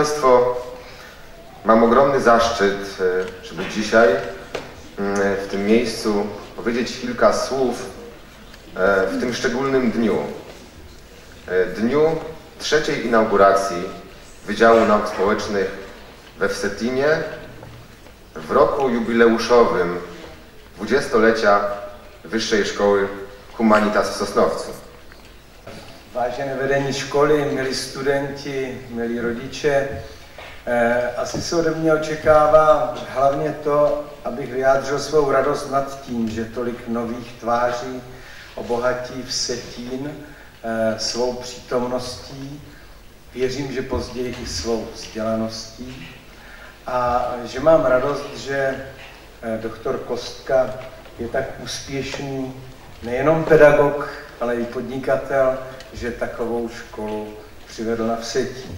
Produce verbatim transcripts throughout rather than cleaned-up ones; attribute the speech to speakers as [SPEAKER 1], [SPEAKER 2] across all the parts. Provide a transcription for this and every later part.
[SPEAKER 1] Państwo, mam ogromny zaszczyt, żeby dzisiaj w tym miejscu powiedzieć kilka słów w tym szczególnym dniu. Dniu trzeciej inauguracji Wydziału Nauk Społecznych we Wsetinie w roku jubileuszowym dwudziestolecia Wyższej Szkoły Humanitas w Sosnowcu.
[SPEAKER 2] Vážené vedení školy, milí studenti, milí rodiče, eh, asi se ode mě očekává hlavně to, abych vyjádřil svou radost nad tím, že tolik nových tváří obohatí Vsetín eh, svou přítomností, věřím, že později i svou vzdělaností, a že mám radost, že eh, doktor Kostka je tak úspěšný nejenom pedagog, ale i podnikatel, že takovou školu přivedl na Vsetín.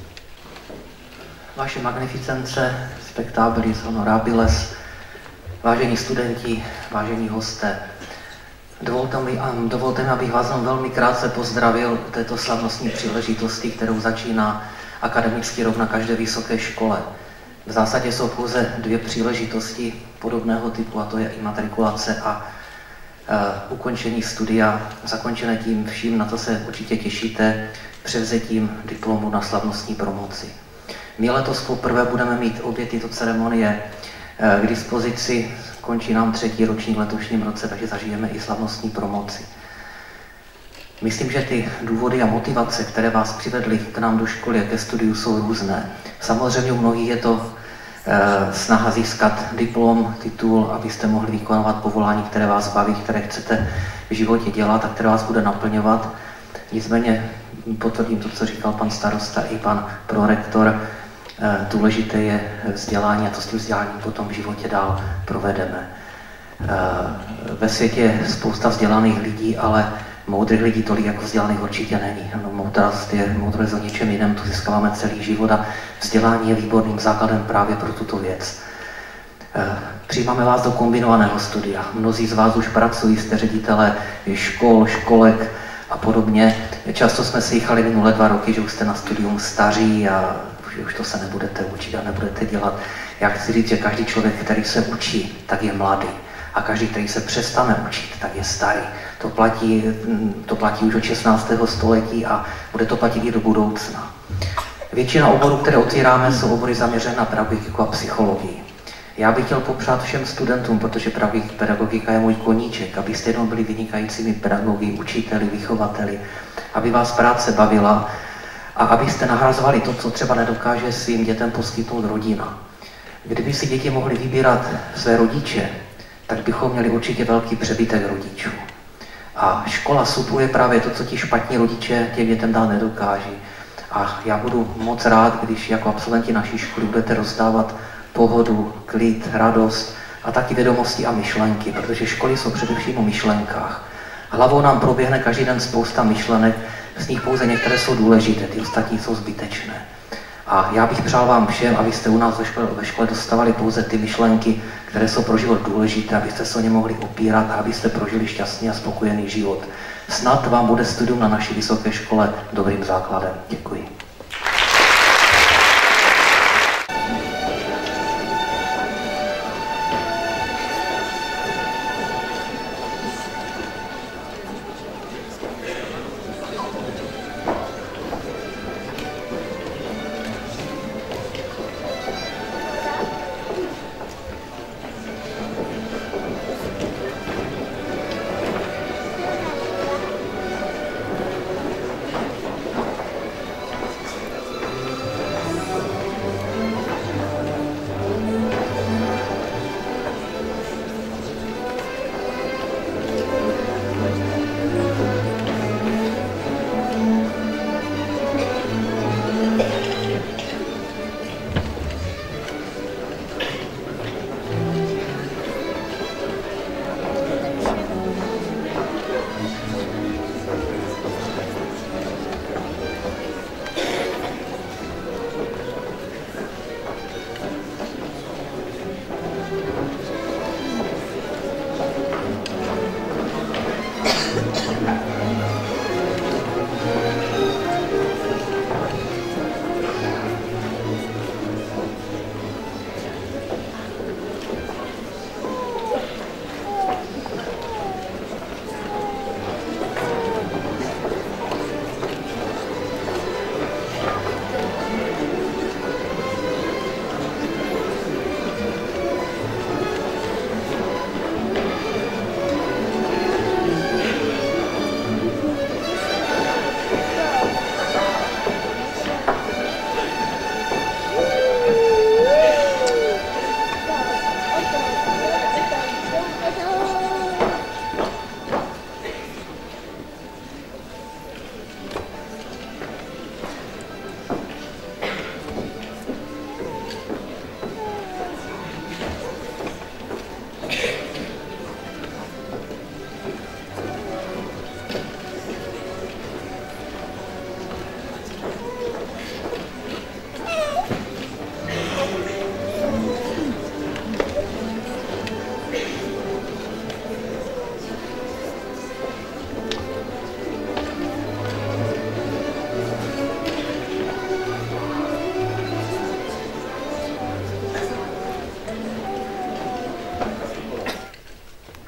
[SPEAKER 3] Vaše magnificence, spectabilis honorabiles, vážení studenti, vážení hosté, dovolte mi, dovolte mi, abych vás velmi krátce pozdravil u této slavnostní příležitosti, kterou začíná akademický rok na každé vysoké škole. V zásadě jsou pouze dvě příležitosti podobného typu, a to je imatrikulace a Uh, ukončení studia, zakončené tím vším, na to se určitě těšíte, převzetím diplomu na slavnostní promoci. My letos poprvé budeme mít obě tyto ceremonie uh, k dispozici, končí nám třetí ročník v letošním roce, takže zažijeme i slavnostní promoci. Myslím, že ty důvody a motivace, které vás přivedly k nám do školy a ke studiu, jsou různé. Samozřejmě u mnohých je to snaha získat diplom, titul, abyste mohli vykonávat povolání, které vás baví, které chcete v životě dělat a které vás bude naplňovat. Nicméně potvrdím to, co říkal pan starosta i pan prorektor. Důležité je vzdělání a to s tím vzděláním potom v životě dál provedeme. Ve světě je spousta vzdělaných lidí, ale moudrých lidí tolik jako vzdělaných určitě není. No, moudrost je moudrost o něčem jiném, to získáváme celý život a vzdělání je výborným základem právě pro tuto věc. Přijímáme vás do kombinovaného studia. Mnozí z vás už pracují, jste ředitelé škol, školek a podobně. Často jsme slychali minulé dva roky, že už jste na studium staří a už to se nebudete učit a nebudete dělat. Já chci říct, že každý člověk, který se učí, tak je mladý. A každý, který se přestane učit, tak je starý. To platí, to platí už od šestnáctého století a bude to platit i do budoucna. Většina oborů, které otvíráme, jsou obory zaměřené na pedagogiku a psychologii. Já bych chtěl popřát všem studentům, protože pedagogika je můj koníček, abyste jednou byli vynikajícími pedagogy, učiteli, vychovateli, aby vás práce bavila a abyste nahrazovali to, co třeba nedokáže svým dětem poskytnout rodina. Kdyby si děti mohly vybírat své rodiče, tak bychom měli určitě velký přebytek rodičů. A škola supluje právě to, co ti špatní rodiče těm dětem dál nedokáží. A já budu moc rád, když jako absolventi naší školy budete rozdávat pohodu, klid, radost a taky vědomosti a myšlenky, protože školy jsou především o myšlenkách. Hlavou nám proběhne každý den spousta myšlenek, z nich pouze některé jsou důležité, ty ostatní jsou zbytečné. A já bych přál vám všem, abyste u nás ve škole, ve škole dostávali pouze ty myšlenky, které jsou pro život důležité, abyste se o ně mohli opírat a abyste prožili šťastný a spokojený život. Snad vám bude studium na naší vysoké škole dobrým základem. Děkuji.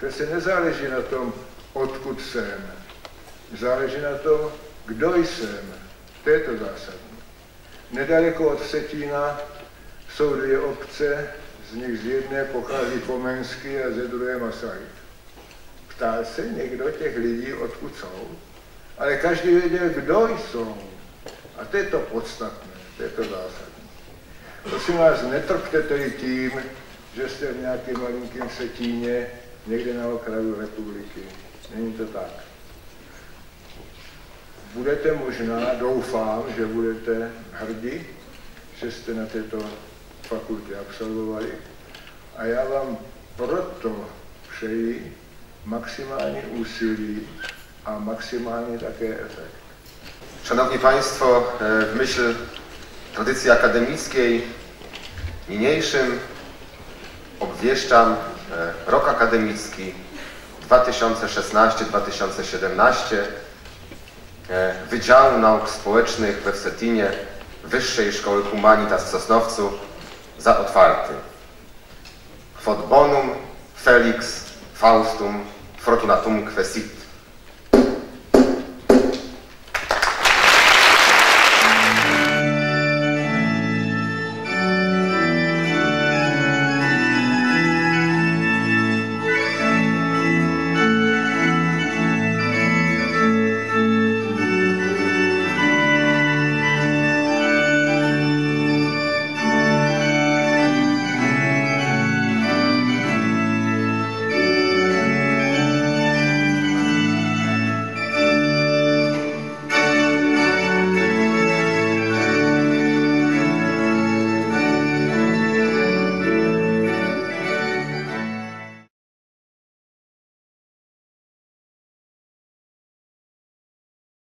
[SPEAKER 4] Přece nezáleží na tom, odkud jsem. Záleží na tom, kdo jsem. To je to zásadní. Nedaleko od Vsetína jsou dvě obce, z nich z jedné pochází Komenský a ze druhé Masaryk. Ptá se někdo těch lidí, odkud jsou, ale každý věděl, kdo jsou. A to je to podstatné, to je to zásadní. Prosím vás, netrpte tedy tím, že jste v nějakém malinkém Vsetíně, někde na okraju republiky. Není to tak. Budete možná, doufám, že budete hrdí, že jste na této fakultě absolvovali. A já vám proto přeji maximální úsilí a maximální také efekt.
[SPEAKER 1] Szanowni Państwo, w myśl tradycji akademickiej niniejszym obwieszczam rok akademicki dwa tysiące szesnasty dwa tysiące siedemnasty Wydziału Nauk Społecznych we Wsetinie Wyższej Szkoły Humanitas w Sosnowcu za otwarty. Quod bonum, felix, faustum, fortunatum quesit.